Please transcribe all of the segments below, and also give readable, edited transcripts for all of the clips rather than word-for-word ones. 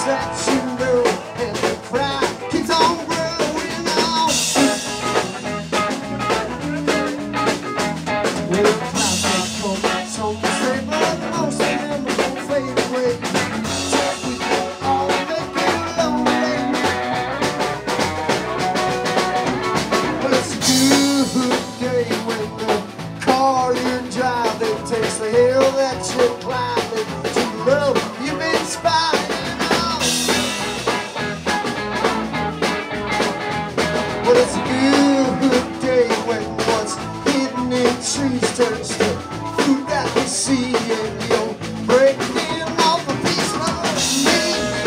that you know, and the crowd keeps on growing on. Well, clouds may come, some will say, but most of them are gonna fade away. We can all make it lonely. Well, it's a good day when the car you're driving takes the hill that you're climbing to love you've been spying on. Well, it's a good day when what's hidden in trees turns to food that we see, and you're breaking off a piece of me.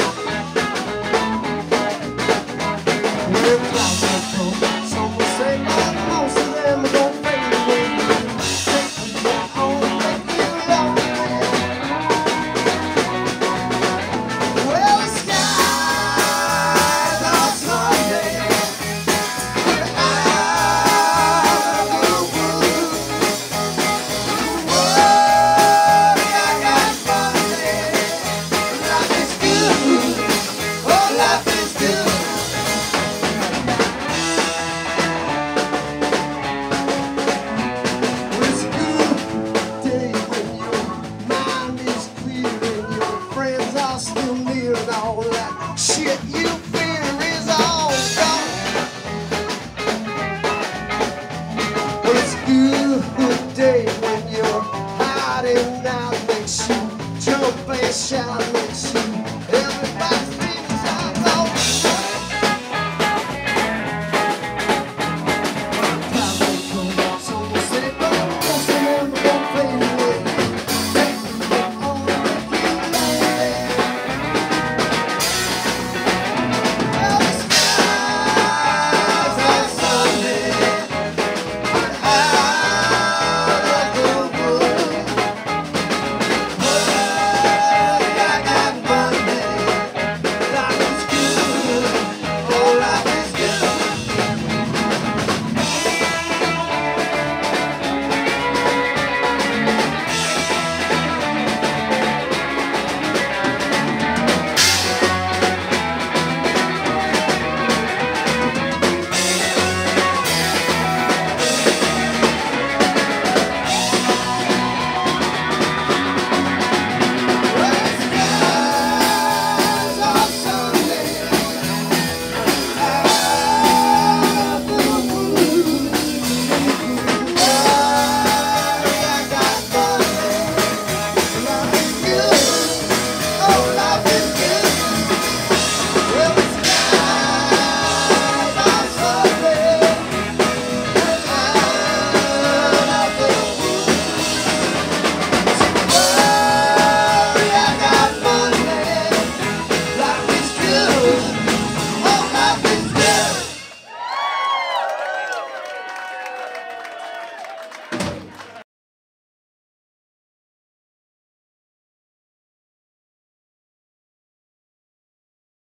Well, clouds will come, some will say, but most of them are gonna fade away. Take me home, make you lonely. Well, the skies are Sunday, with eyes of blue. Whoa, I got Monday. Life is good, oh, life is good. Well, it's a good day when your mind is clear and your friends are still near, and all that shit you fear is all gone. Well, it's a good day when your hiding out makes you jump and shout.